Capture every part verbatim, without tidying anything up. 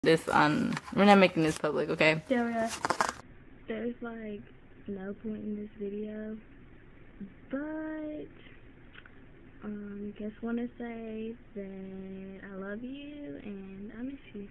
this on, we're not making this public, okay? Yeah, we are. There's like no point in this video, but um, just want to say that I love you and I miss you.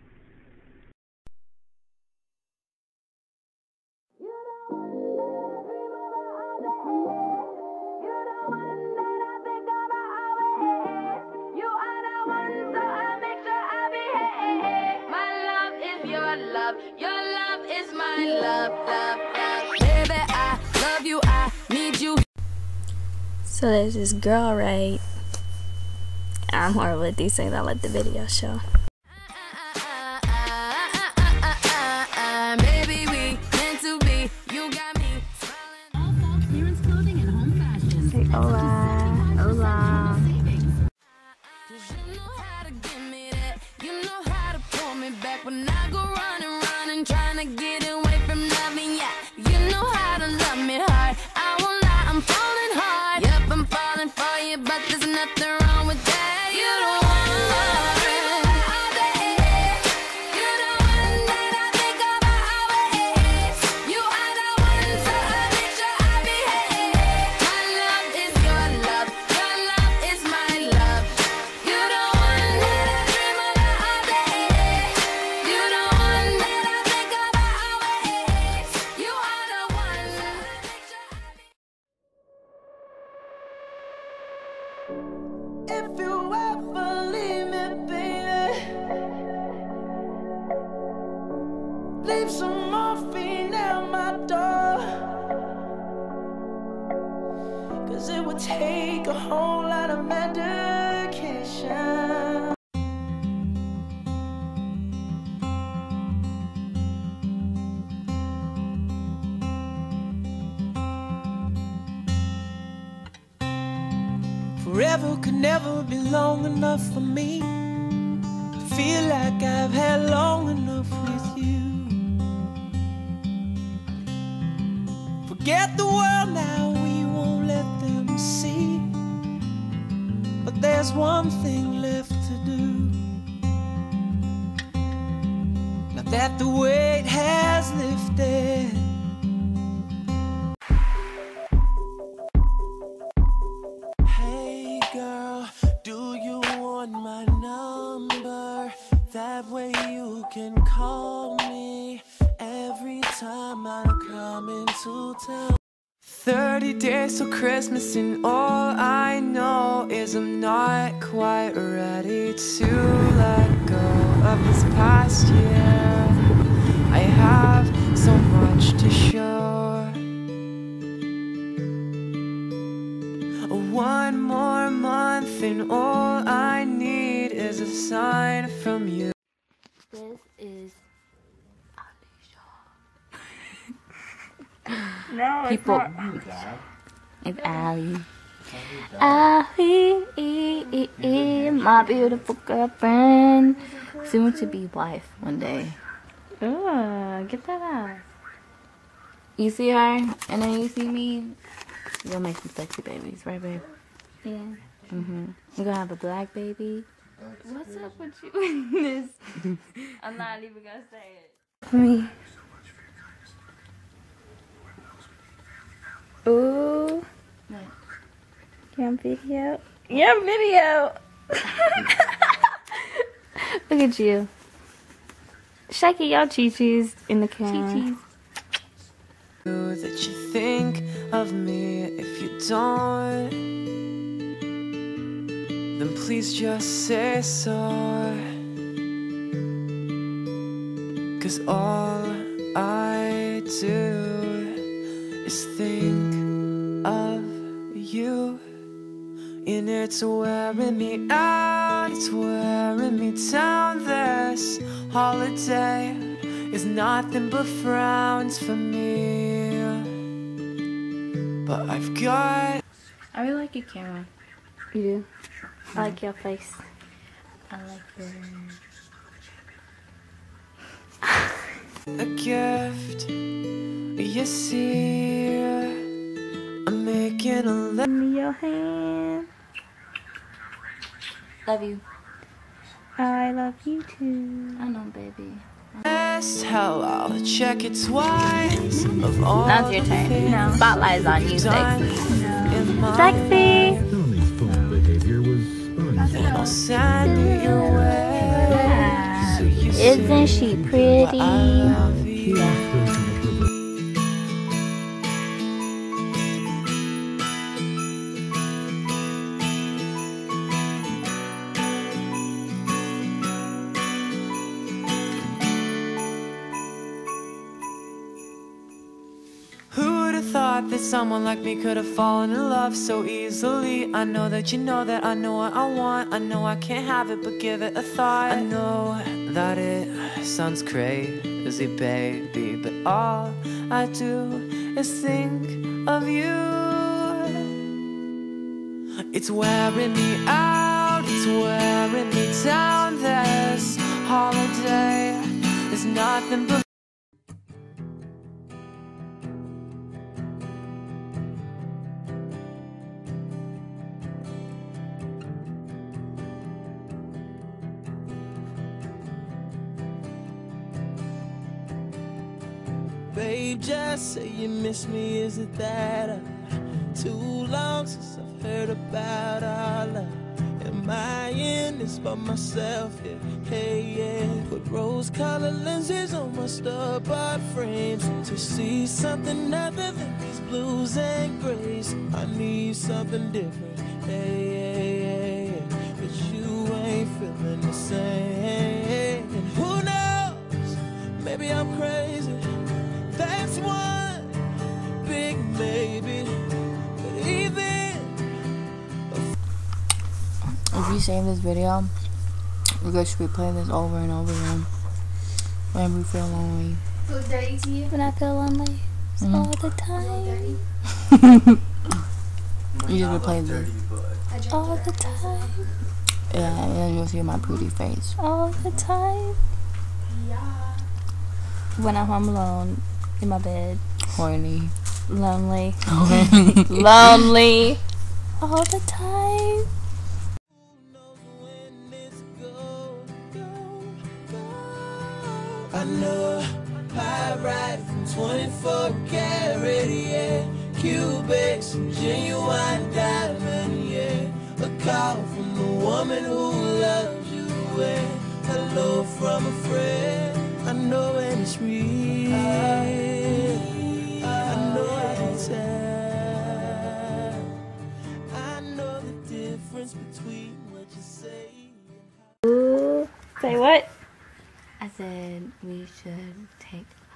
Love, your love is my love, love, love. Baby, I love you, I need you. So there's this girl, right? I'm horrible at these things. I'll let the video show. Baby, we meant to be. You got me smiling. All fall clearance clothing and home fashion. Say hola, hola. You know how to give me that. You know how to pull me back when I go running, running, trying to get away from loving. Yeah, you know how to love me hard. I won't lie, I'm falling hard. Yep, I'm falling for you, but there's nothing wrong with that. You don't want love. You're the one that I think about always. You are the one, so I make sure I behave. My love is your love. Your love is my love. You the one that I dream about all day. You the one that I think about always. You are the one, so I make sure I behave. If you ever leave me, baby, leave some morphine at my door. Cause it would take a whole lot of medication. Forever could never be long enough for me to feel like I've had long enough with you. Forget the world now, we won't let them see. But there's one thing left to do. Now that the weight has lifted, hey girl, do you want my number? That way you can call me every time I come into town. Thirty days till Christmas and all I know is I'm not quite ready to let go of this past year. I have so much to show. One more month and all I need is a sign from you. This is No, it's people. not. It's Allie. Allie, my beautiful girlfriend, soon to be wife one day. Ooh, get that out. You see her, and then you see me. You'll make some sexy babies, right, babe? Yeah. Mm-hmm. We're gonna have a black baby. What's up with you in this? I'm not even gonna say it. Me. Ooh. What? You on video? You on video? Look at you. Shake your chi-chis in the camera. Chi-chis. That you think of me. If you don't, then please just say so. Cause all I do is think of you. And it's wearing me out, it's wearing me down. This holiday is nothing but frowns for me. But I've got, I really like your camera. You do? I like your face. I like your... a gift. You see, I'm making a list. Give me your hand. Love you. I love you too. I know, baby. Best hell, I'll check it twice. Of all Now it's your turn. the No. Spotlight's on you, done sexy. in my Sexy. Tony's phone behavior was and I'll send you your way. So you Isn't she say pretty? I love you. Who would have thought that someone like me could have fallen in love so easily? I know that you know that I know what I want. I know I can't have it, but give it a thought. I know that it sounds crazy, baby, but all I do is think of you. It's wearing me out, it's wearing me down. This holiday is nothing but babe, just say you miss me. Is it that uh, too long since I've heard about our love? Am I in this by myself? Yeah, hey, yeah. Put rose-colored lenses on my store-bought frames to see something other than these blues and grays. I need something different. Hey, yeah, yeah, yeah. But you ain't feeling the same. And who knows? Maybe I'm crazy. That's one big maybe, but even If you save this video, we're going to be playing this over and over again when we feel lonely. Look dirty to you? When I feel lonely, it's Mhm. all the time. You just replay this I drank all it. the time. Yeah, and then you'll see my pretty face all the time. Yeah. When I'm home alone in my bed, Horny. lonely, lonely, all the time. who knows when it's go, go, go. I know pyrite from twenty-four karat, yeah. Cubic, some genuine diamond, yeah. A call from the woman who loves you, yeah. Hello from a friend, I know and it's real. I know I can tell. I know the difference between what you say and how. Say what? I said we should take